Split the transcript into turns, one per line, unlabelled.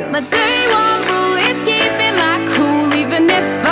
My day one rule is keeping my cool, even if